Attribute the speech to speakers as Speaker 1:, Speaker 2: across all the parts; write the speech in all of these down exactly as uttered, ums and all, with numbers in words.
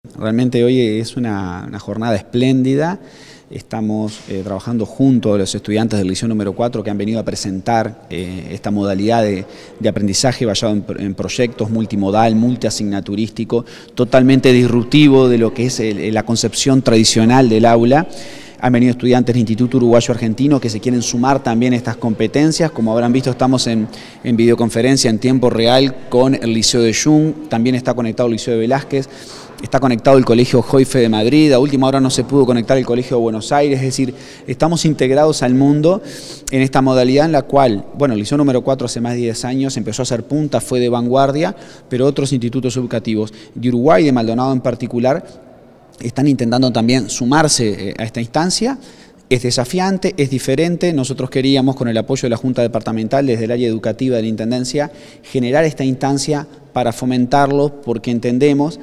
Speaker 1: Realmente hoy es una, una jornada espléndida. Estamos eh, trabajando junto a los estudiantes del liceo número cuatro que han venido a presentar eh, esta modalidad de, de aprendizaje basado en, en proyectos multimodal, multiasignaturístico, totalmente disruptivo de lo que es el, la concepción tradicional del aula. Han venido estudiantes del Instituto Uruguayo Argentino que se quieren sumar también a estas competencias. Como habrán visto, estamos en, en videoconferencia en tiempo real con el Liceo de Jung, también está conectado el Liceo de Velázquez, está conectado el Colegio Joife de Madrid, a última hora no se pudo conectar el Colegio de Buenos Aires, es decir, estamos integrados al mundo en esta modalidad en la cual, bueno, el Liceo número cuatro hace más de diez años empezó a ser punta, fue de vanguardia, pero otros institutos educativos de Uruguay, de Maldonado en particular, están intentando también sumarse a esta instancia. Es desafiante, es diferente. Nosotros queríamos, con el apoyo de la Junta Departamental, desde el área educativa de la Intendencia, generar esta instancia para fomentarlo, porque entendemos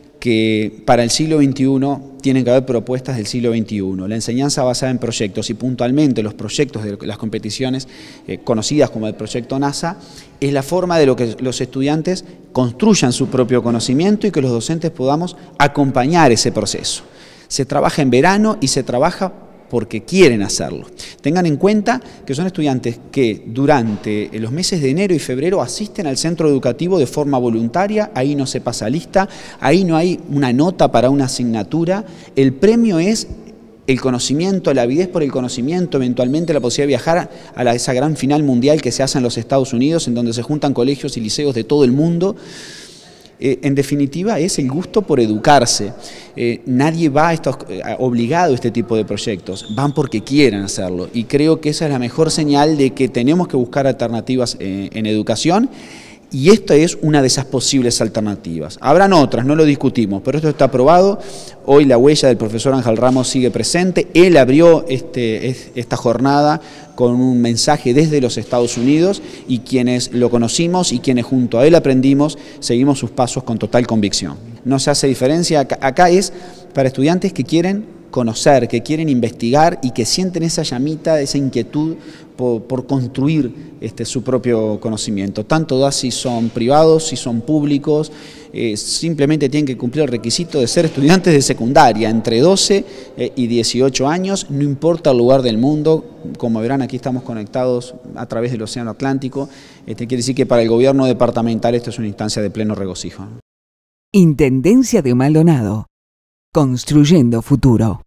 Speaker 1: que para el siglo veintiuno tienen que haber propuestas del siglo veintiuno. La enseñanza basada en proyectos y puntualmente los proyectos de las competiciones eh, conocidas como el proyecto NASA es la forma de lo que los estudiantes construyan su propio conocimiento y que los docentes podamos acompañar ese proceso. Se trabaja en verano y se trabaja porque quieren hacerlo. Tengan en cuenta que son estudiantes que durante los meses de enero y febrero asisten al centro educativo de forma voluntaria, ahí no se pasa lista, ahí no hay una nota para una asignatura, el premio es el conocimiento, la avidez por el conocimiento, eventualmente la posibilidad de viajar a la, esa gran final mundial que se hace en los Estados Unidos, en donde se juntan colegios y liceos de todo el mundo. Eh, en definitiva, es el gusto por educarse. Eh, nadie va a estos, eh, obligado a este tipo de proyectos, van porque quieren hacerlo. Y creo que esa es la mejor señal de que tenemos que buscar alternativas eh, en educación. Y esta es una de esas posibles alternativas. Habrán otras, no lo discutimos, pero esto está aprobado. Hoy la huella del profesor Ángel Ramos sigue presente. Él abrió este, esta jornada con un mensaje desde los Estados Unidos y quienes lo conocimos y quienes junto a él aprendimos, seguimos sus pasos con total convicción. No se hace diferencia, acá, acá es para estudiantes que quieren conocer, que quieren investigar y que sienten esa llamita, esa inquietud por, por construir este, su propio conocimiento. Tanto da si son privados, si son públicos, eh, simplemente tienen que cumplir el requisito de ser estudiantes de secundaria, entre doce eh, y dieciocho años, no importa el lugar del mundo. Como verán, aquí estamos conectados a través del Océano Atlántico. Este, quiere decir que para el gobierno departamental esto es una instancia de pleno regocijo.
Speaker 2: Intendencia de Maldonado. Construyendo futuro.